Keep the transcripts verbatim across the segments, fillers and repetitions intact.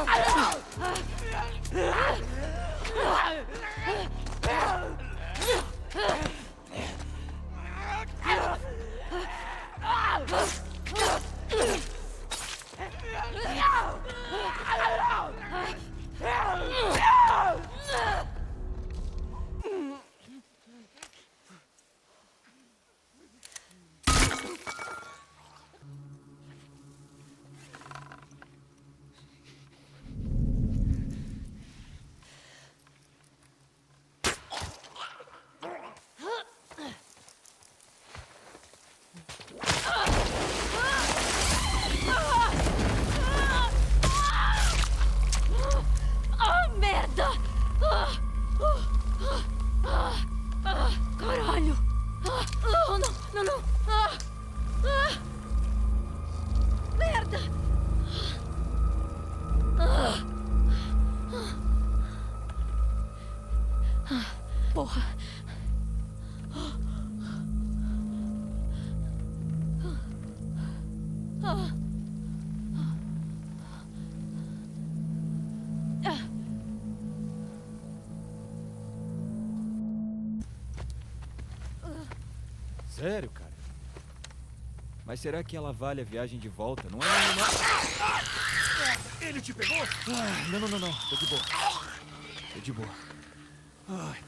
Sério, cara? Mas será que ela vale a viagem de volta? Não é? Não, não, não. Ele te pegou? Ah, não, não, não, não. Tô de boa. Tô de boa. Ai,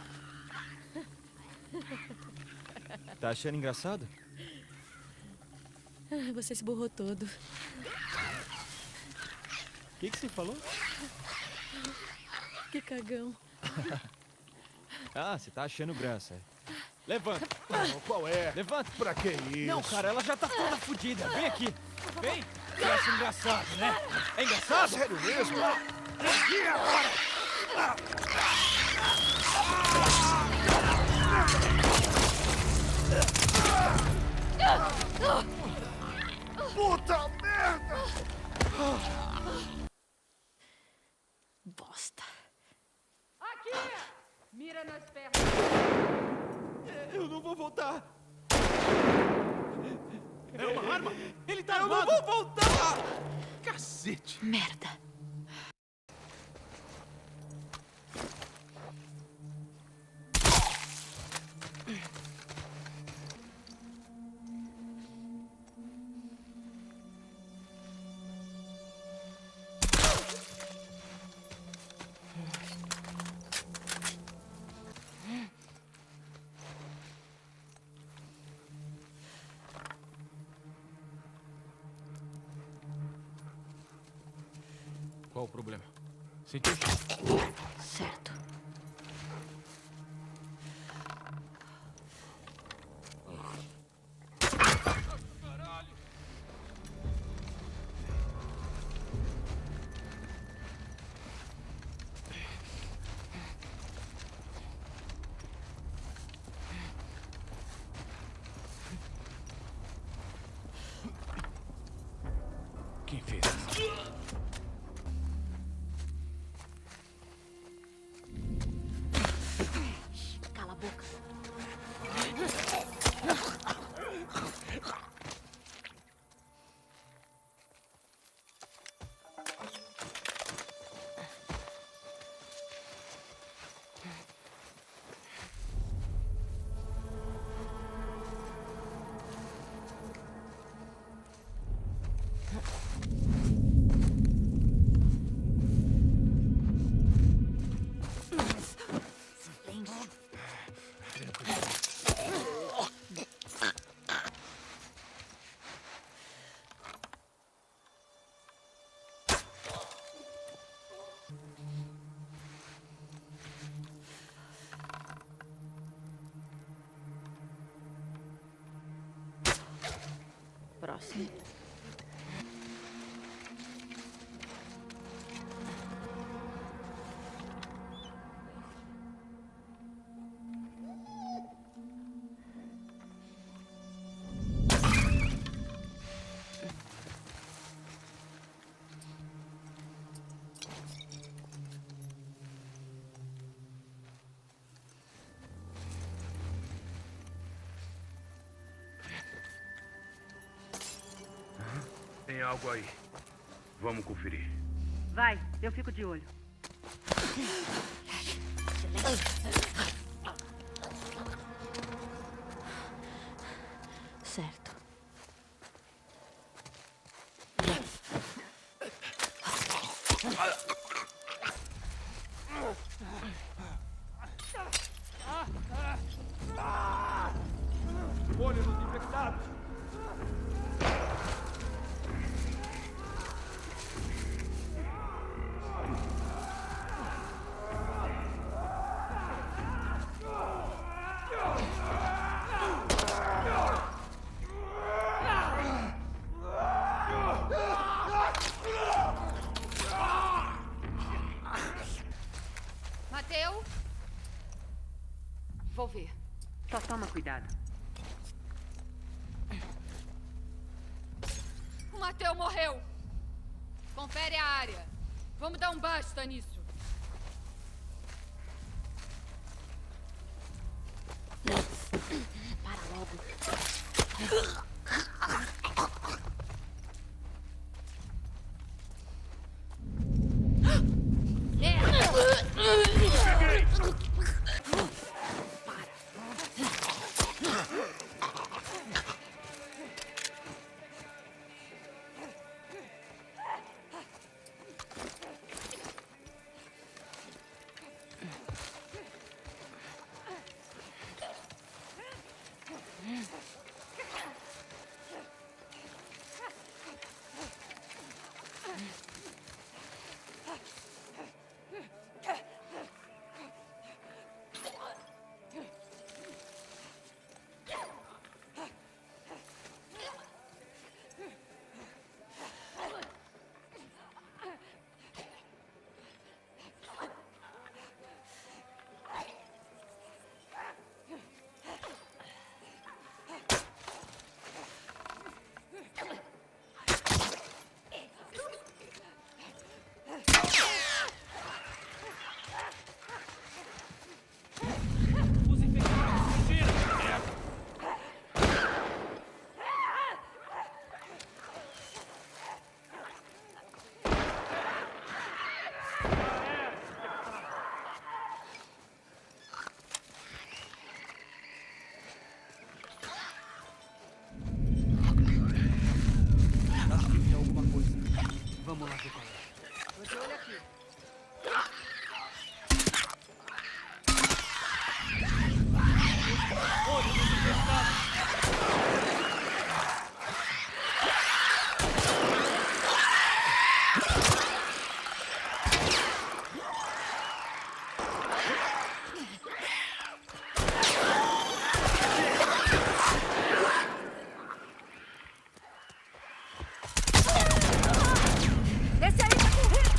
porra. Tá achando engraçado? Você se borrou todo. O que que você falou? Que cagão. Ah, você tá achando graça, é? Levanta. Oh, qual é? Levanta. Pra que isso? Não, cara, ela já tá toda fodida. Vem aqui. Vem. Você acha engraçado, né? É engraçado? Sério mesmo? E agora? Puta merda! Bosta. Aqui! Mira nas pernas. Eu não vou voltar. É uma arma? Ele tá armado. Eu não vou voltar. Cacete! Merda. Qual o problema? Sentiu? Certo. Quem fez isso? Cala a boca. Próximo. Tem algo aí. Vamos conferir. Vai, eu fico de olho. Certo. Olho nos infectados! Mateu? Vou ver. Só toma cuidado. O Mateu morreu. Confere a área. Vamos dar um basta nisso. Para logo. Vamos lá ver qual é. Tô de olho aqui. Esse aí tá correndo!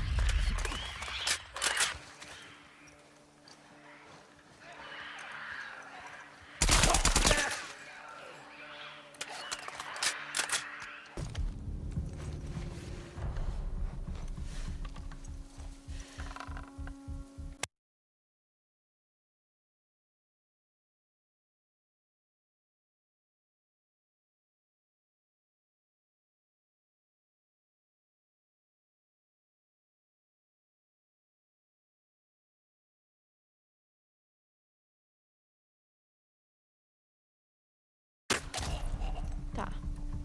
Tá.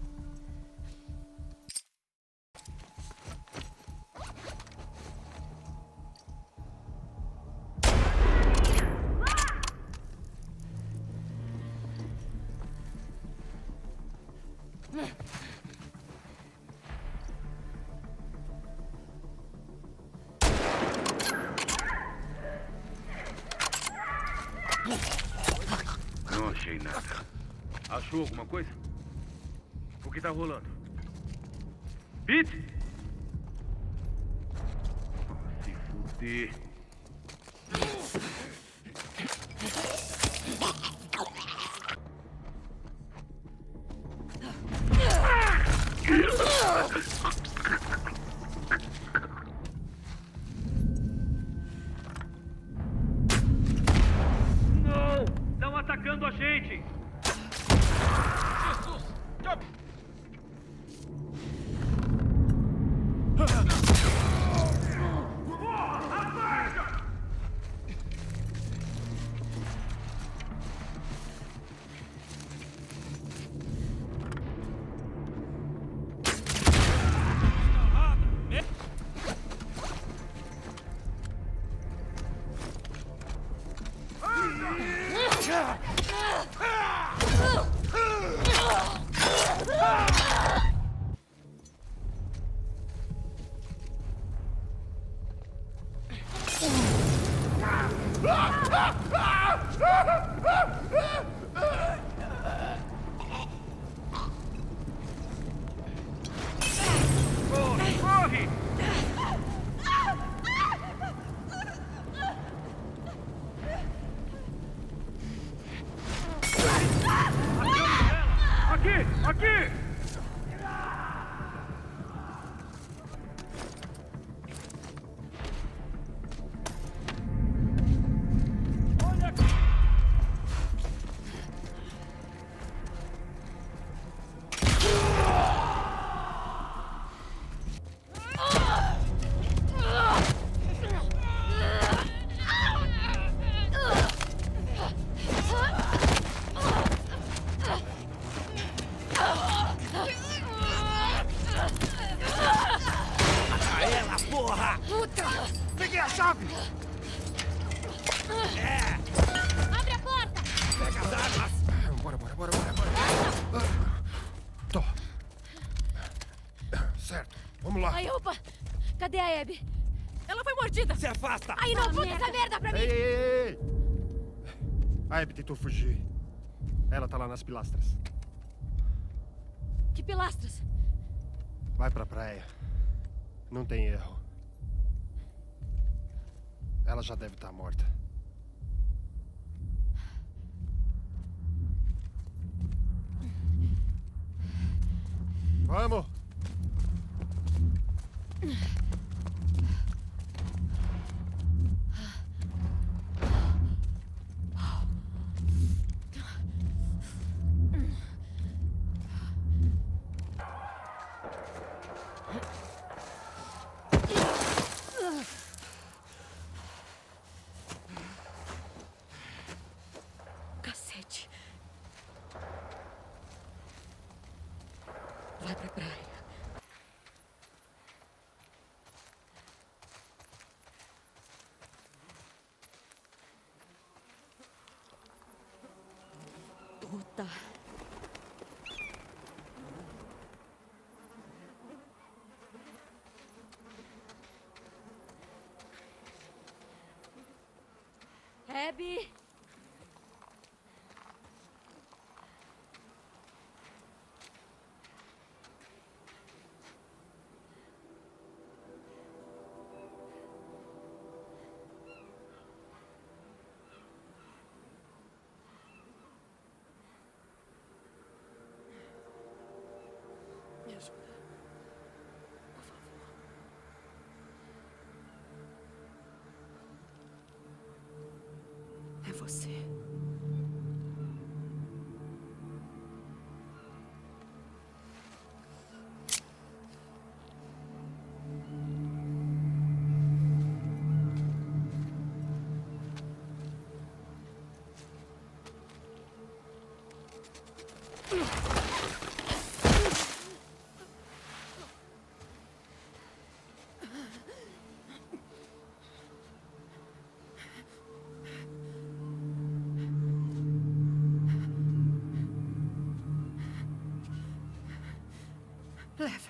Não achei nada. Achou alguma coisa? O que tá rolando? Pete? Ah, se fuder. Não! Estão atacando a gente! Jesus! Job! Corre, corre! Aqui, aqui! Peguei a chave! Abre a porta! Pega as armas! Bora, bora, bora, bora, bora. Tô. Certo, vamos lá. Ai, opa! Cadê a Abby? Ela foi mordida! Se afasta! Aí não aponta essa merda pra mim! Ei, ei, ei, ei! A Abby tentou fugir. Ela tá lá nas pilastras. Que pilastras? Vai pra praia. Não tem erro. Ela já deve estar morta. Vamos! Cacete. Vai pra praia. Puta. Abby. Me ajuda. Por favor. É você. Leva.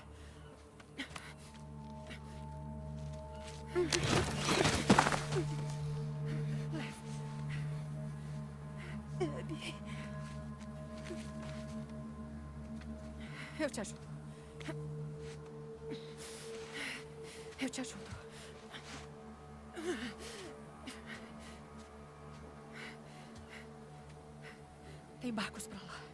Leva. Abby. Eu te ajudo. Eu te ajudo. Tem barcos pra lá.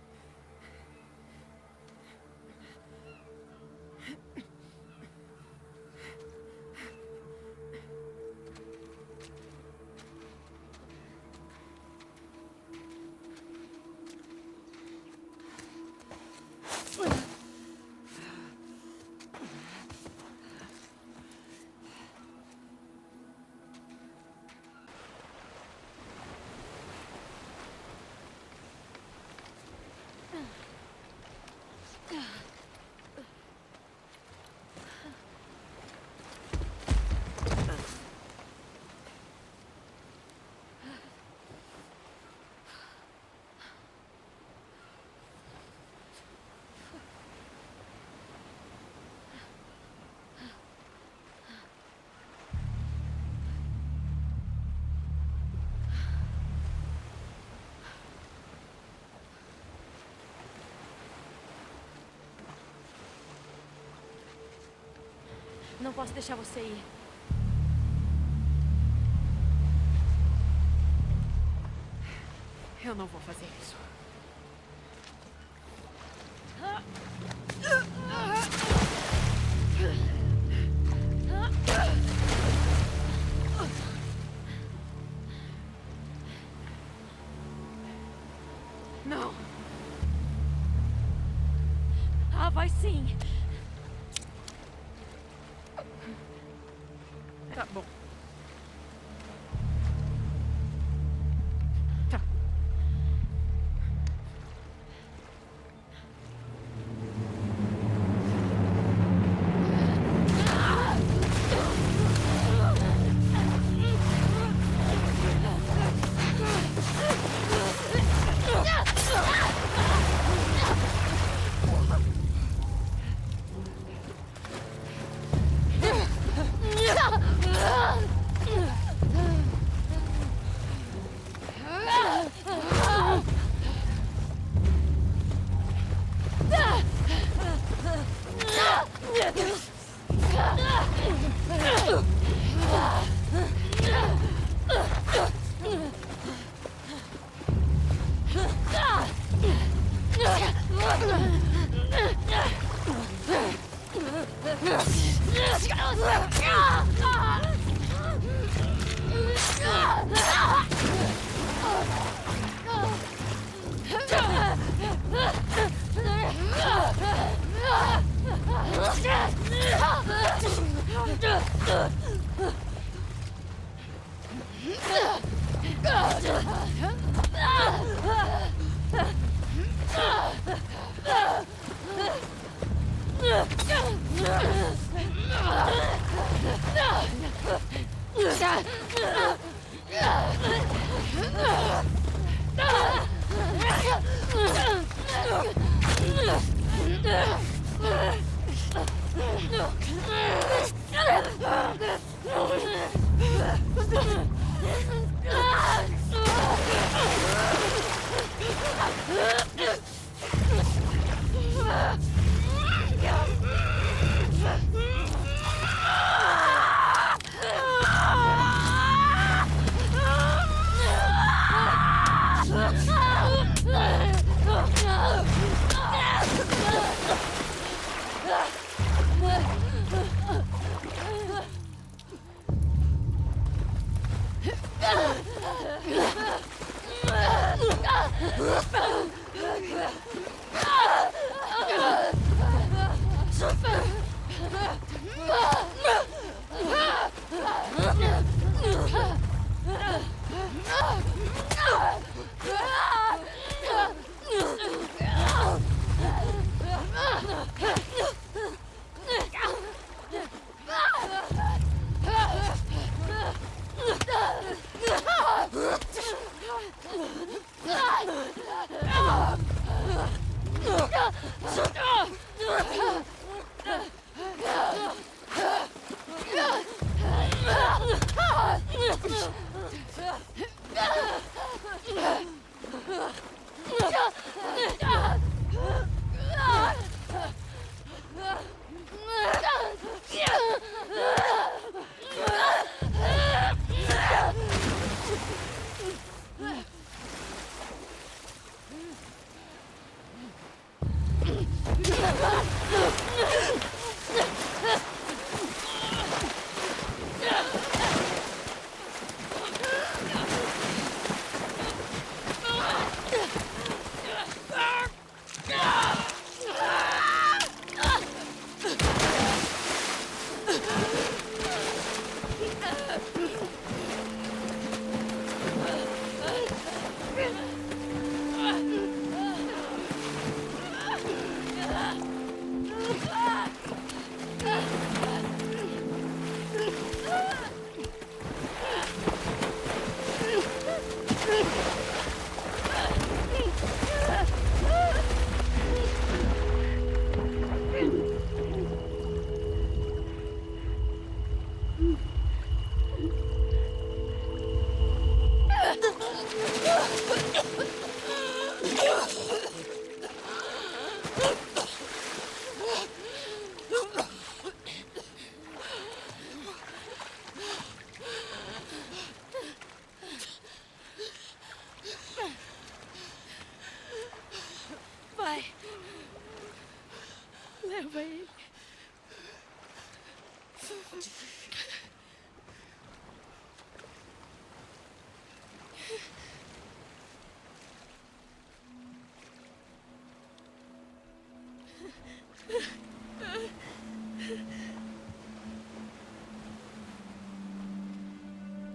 Não posso deixar você ir. Eu não vou fazer isso. Não. Ah, vai sim. Tá bom. Tá.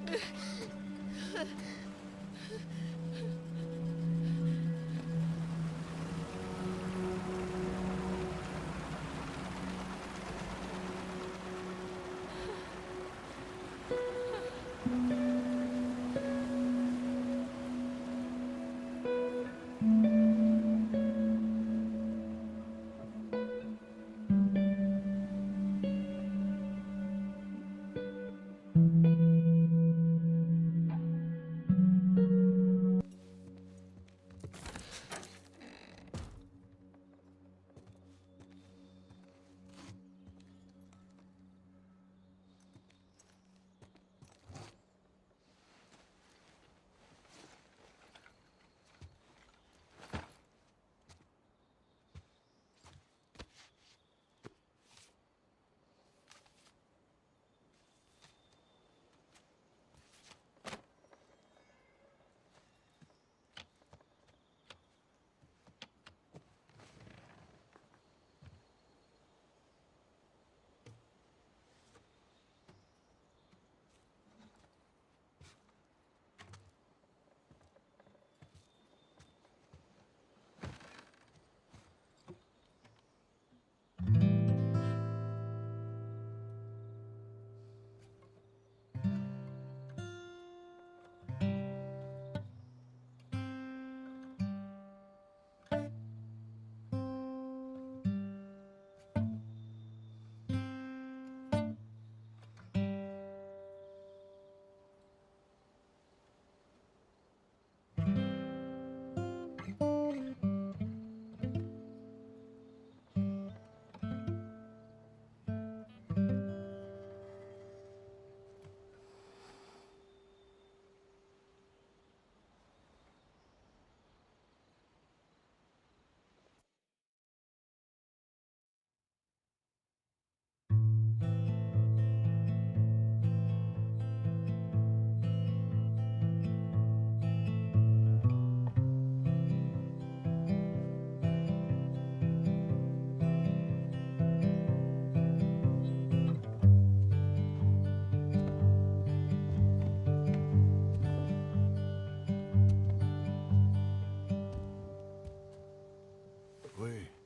Oi.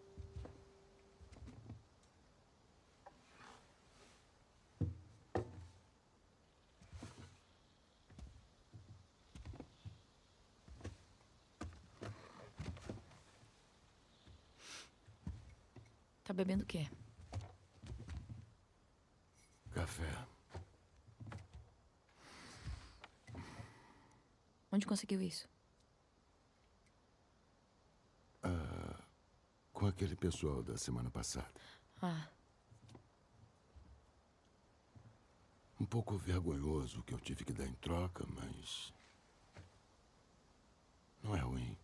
Tá bebendo o quê? Café. Onde conseguiu isso? Ah, com aquele pessoal da semana passada. Ah, Um pouco vergonhoso o que eu tive que dar em troca, mas... não é ruim.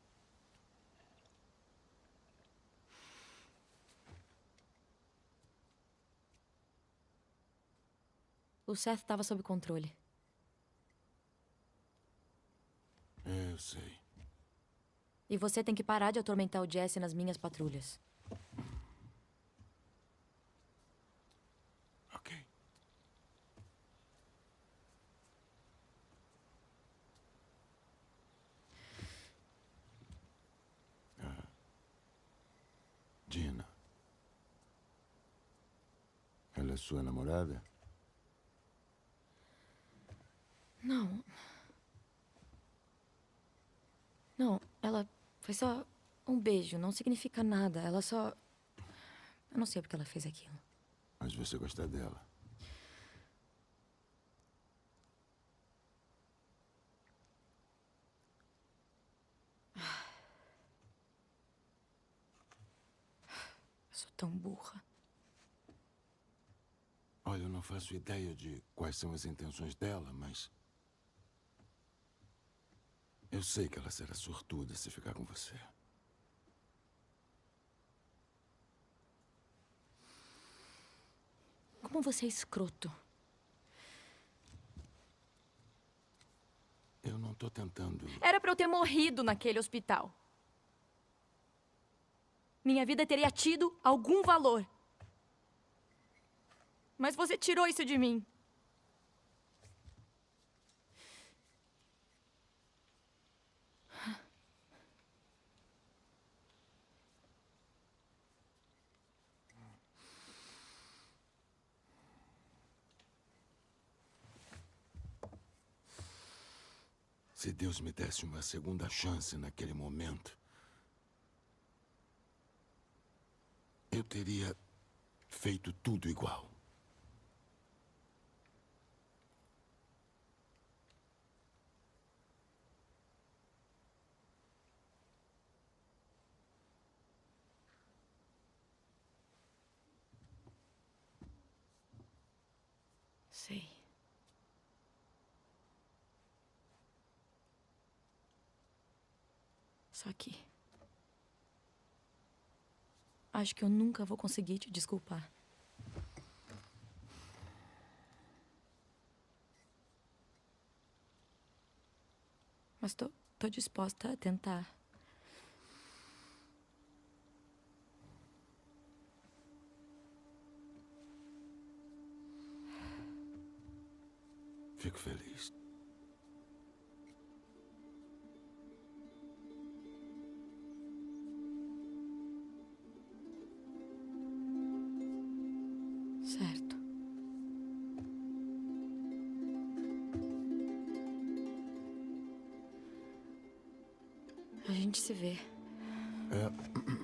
o Seth estava sob controle. É, eu sei. E você tem que parar de atormentar o Jesse nas minhas patrulhas. Ok. Ah. Dina. Ela é sua namorada? Não. Não, ela foi só um beijo, não significa nada. Ela só... Eu não sei porque ela fez aquilo. Mas você gosta dela? Eu sou tão burra. Olha, eu não faço ideia de quais são as intenções dela, mas... eu sei que ela será sortuda se ficar com você. Como você é escroto. Eu não tô tentando... Era pra eu ter morrido naquele hospital. Minha vida teria tido algum valor. Mas você tirou isso de mim. Se Deus me desse uma segunda chance naquele momento, eu teria feito tudo igual. Sei. Só que... acho que eu nunca vou conseguir te desculpar. Mas tô, tô disposta a tentar. Fico feliz. Certo. A gente se vê. É.